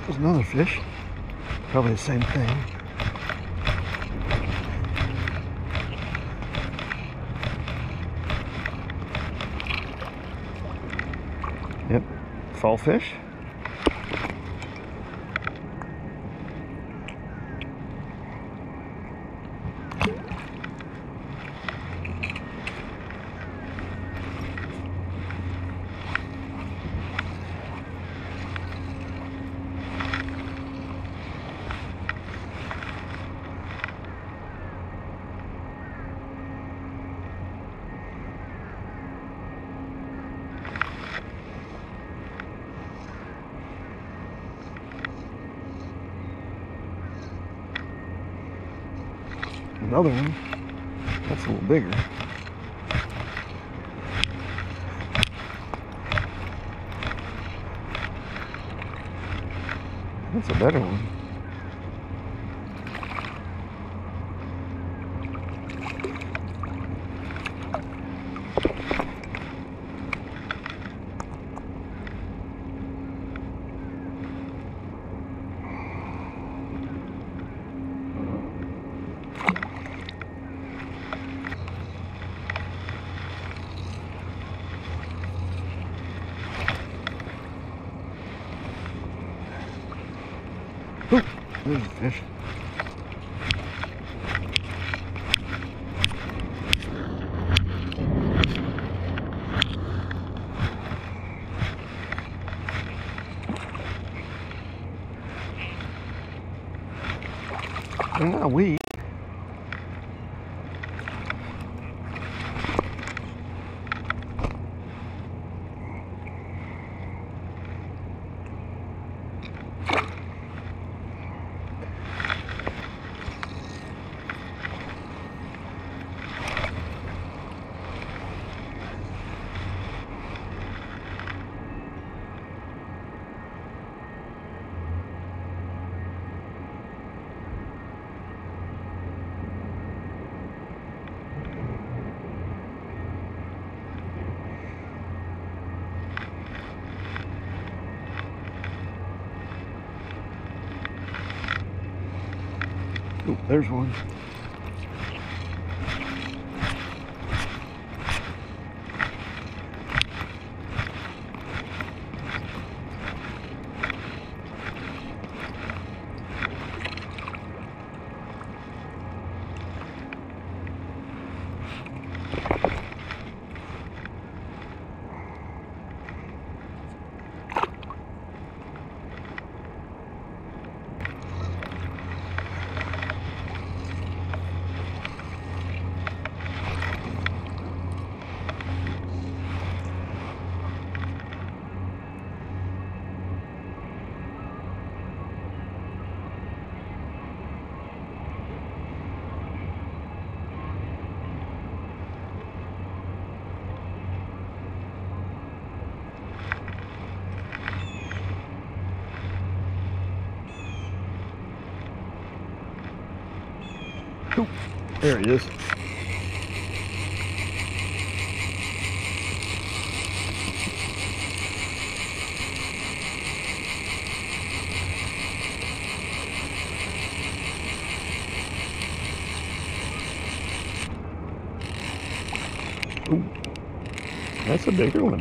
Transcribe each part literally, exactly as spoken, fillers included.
There's another fish. Probably the same thing. Yep, fallfish. Another one. That's a little bigger. That's a better one. Ooh, there's a fish. They're not weak. Ooh, there's one. Ooh, there he is. Ooh, that's a bigger one.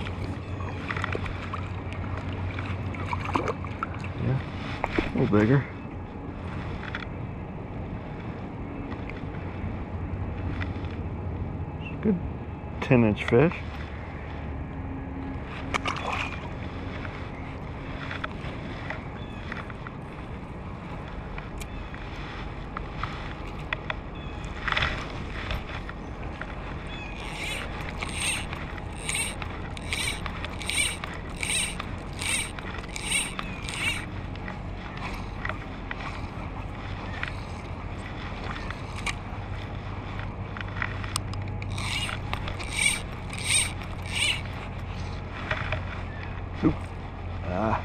Yeah, a little bigger. Good ten inch fish. Ooh. Ah.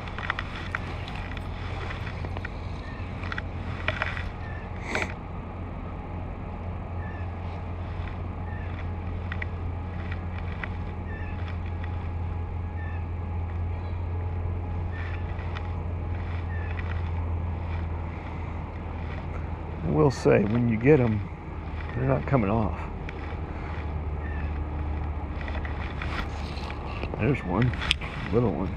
will say, when you get them, they're not coming off. There's one, little one.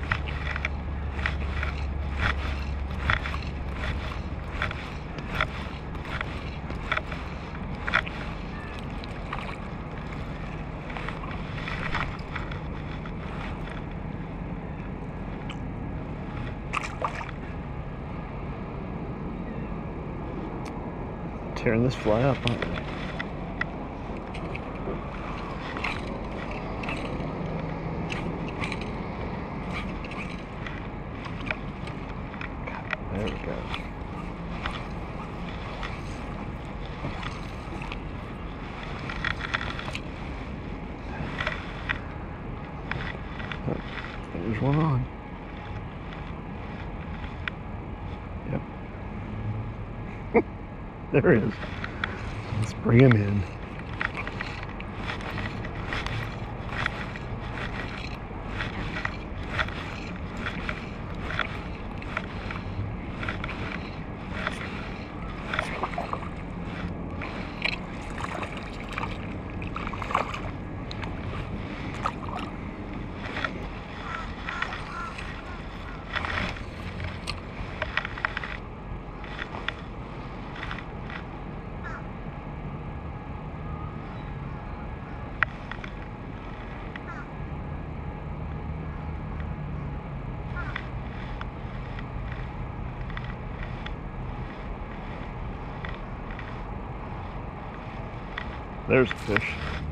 Tearing this fly up, aren't they? There we go. There's one on. Yep. There he is. Let's bring him in. There's a fish.